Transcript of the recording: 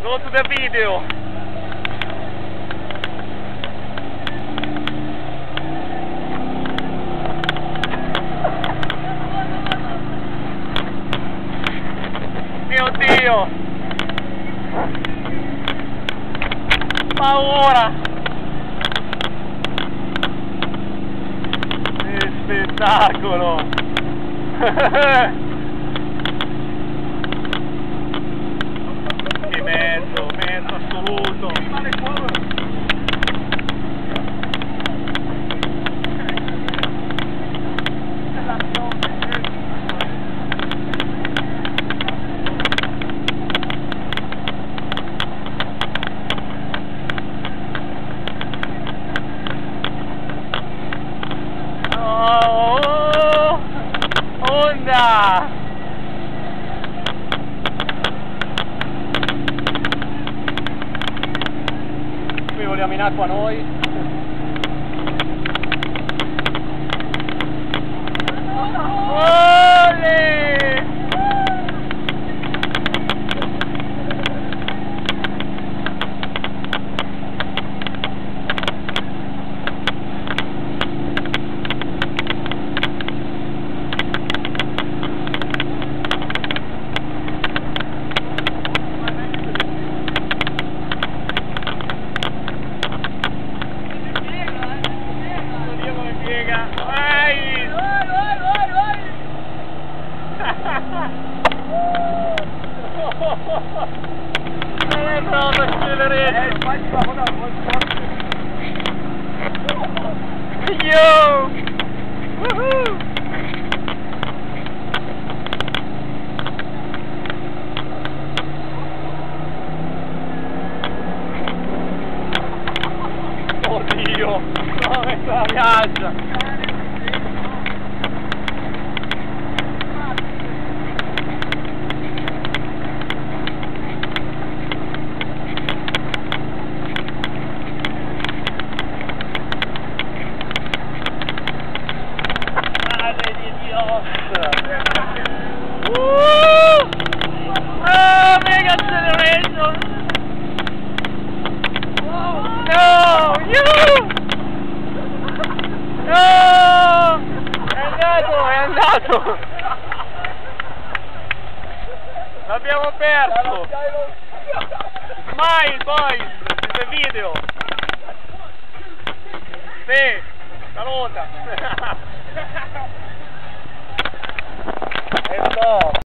Go to the video. Mio Dio! Paura! Che spettacolo! Che mezzo assoluto! Oh, onda! Qui vogliamo in acqua noi. Olè! Vai! Proprio accelerato! Yo! Woohoo! Oddio! Come sta viaggia! Oh, mega acceleration! No, you! No! È andato! L'abbiamo perso! Smile, boys! This video! Sì, saluta!